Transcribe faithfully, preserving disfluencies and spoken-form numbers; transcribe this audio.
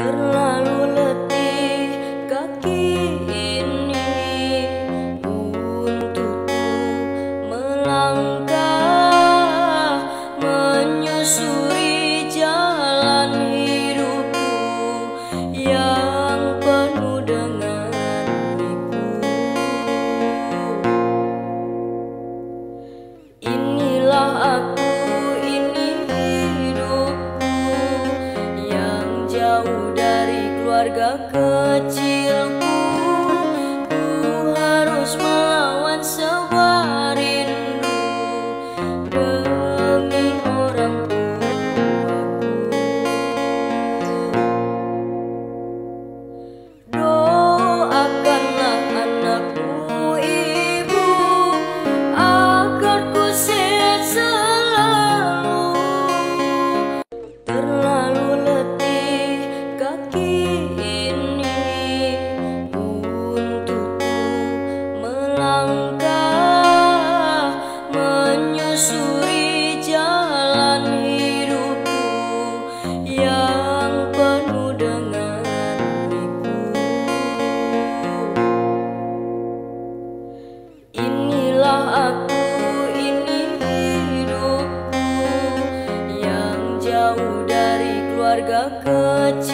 Terlalu letih kaki ini untukku melangkah, menyusuri jalan hidupku yang penuh dengan liku. Inilah aku, ini hidupku yang jauh dari keluarga kecilku. Ku harus melawan sebuah rindu demi orang tuaku. Doakanlah anakmu ibu agar ku sehat selalu. Terlalu letih kaki ini untukku melangkah, menyusuri jalan hidupku yang penuh dengan liku. Inilah aku, ini hidupku yang jauh dari keluarga kecil.